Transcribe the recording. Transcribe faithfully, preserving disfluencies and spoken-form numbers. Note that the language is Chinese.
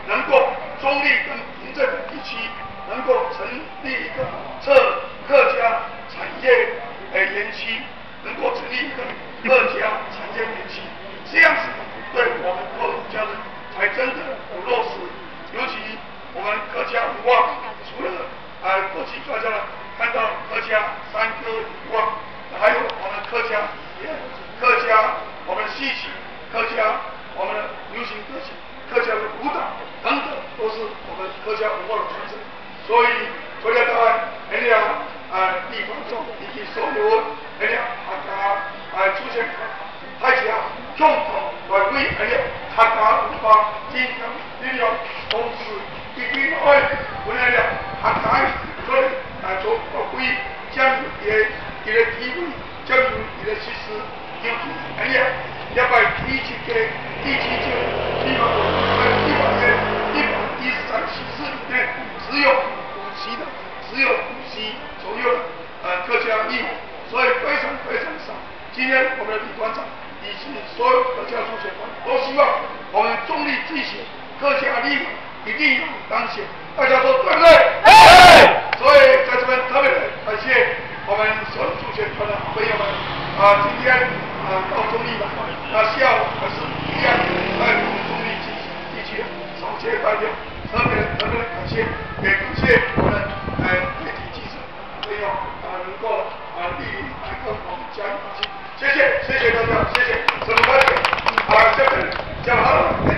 能够中立跟平镇地区能够成立一个策客家产业呃园区，能够成立一个客家产业园区，这样子对我们客家人才真的有落实。尤其我们客家文化，除了呃过去大家看到客家山歌以外，还有我们客家语言、客家我们戏曲、客家我们的流行歌曲、客家的舞蹈等等，都是我们客家文化的传承。所以，国家台湾很了呃地方中以及所有很了客家呃出现大家共同来为很了客家文化进行力量，同时一定爱为了客家所以啊做发挥将伊个伊个地位，将伊个实施，尤其很了一百第七届第七届地方呃地方的一百一十三席次里面，只有五席的，只有五席左右的呃客家议员，所以非常非常少。今天我们的李馆长以及所有客家助选团都希望我们中立继续，客家立委一定要当选，大家说对不对？ 哎。 所以在这边特别感谢我们所有助选团的好朋友们啊，今天啊到中立来，那下午还是一样在我们中立地地区扫街代表，特别特别感谢，也感谢我们呃媒体记者朋友啊能够啊莅临来跟我们加油打气，谢谢谢谢大家，谢谢，什么关系？啊，下面讲好了。